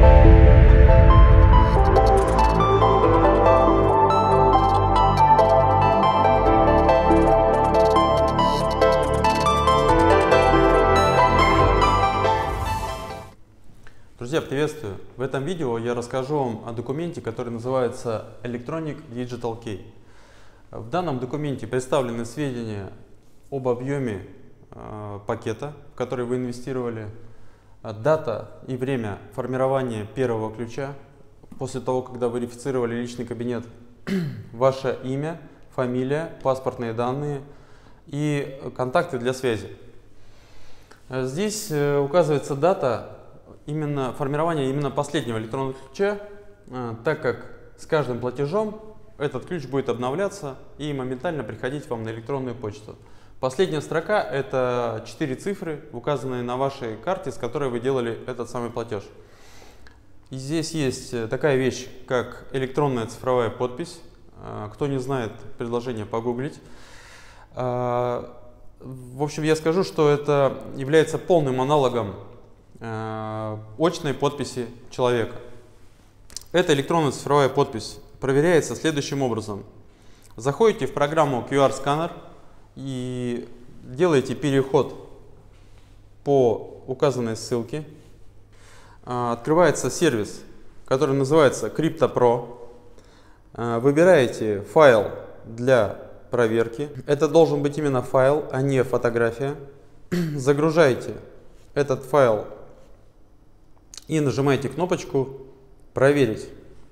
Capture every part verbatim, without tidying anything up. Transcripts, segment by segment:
Друзья, приветствую! В этом видео я расскажу вам о документе, который называется Electronic Digital Key. В данном документе представлены сведения об объеме э, пакета, в который вы инвестировали, дата и время формирования первого ключа, после того, когда вы верифицировали личный кабинет, ваше имя, фамилия, паспортные данные и контакты для связи. Здесь указывается дата именно формирования именно последнего электронного ключа, так как с каждым платежом этот ключ будет обновляться и моментально приходить вам на электронную почту. Последняя строка — это четыре цифры, указанные на вашей карте, с которой вы делали этот самый платеж. И здесь есть такая вещь, как электронная цифровая подпись. Кто не знает, предложение погуглить. В общем, я скажу, что это является полным аналогом очной подписи человека. Эта электронная цифровая подпись проверяется следующим образом. Заходите в программу ку ар сканер и делаете переход по указанной ссылке. Открывается сервис, который называется CryptoPro. Выбираете файл для проверки. Это должен быть именно файл, а не фотография. Загружаете этот файл и нажимаете кнопочку «Проверить».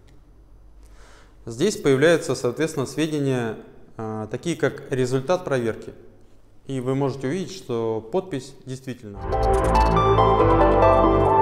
Здесь появляются, соответственно, сведения, э, такие как результат проверки. И вы можете увидеть, что подпись действительно.